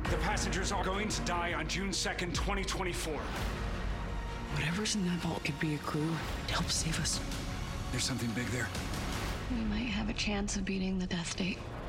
The passengers are going to die on June 2nd, 2024. Whatever's in that vault could be a clue to help save us. There's something big there. We might have a chance of beating the death date.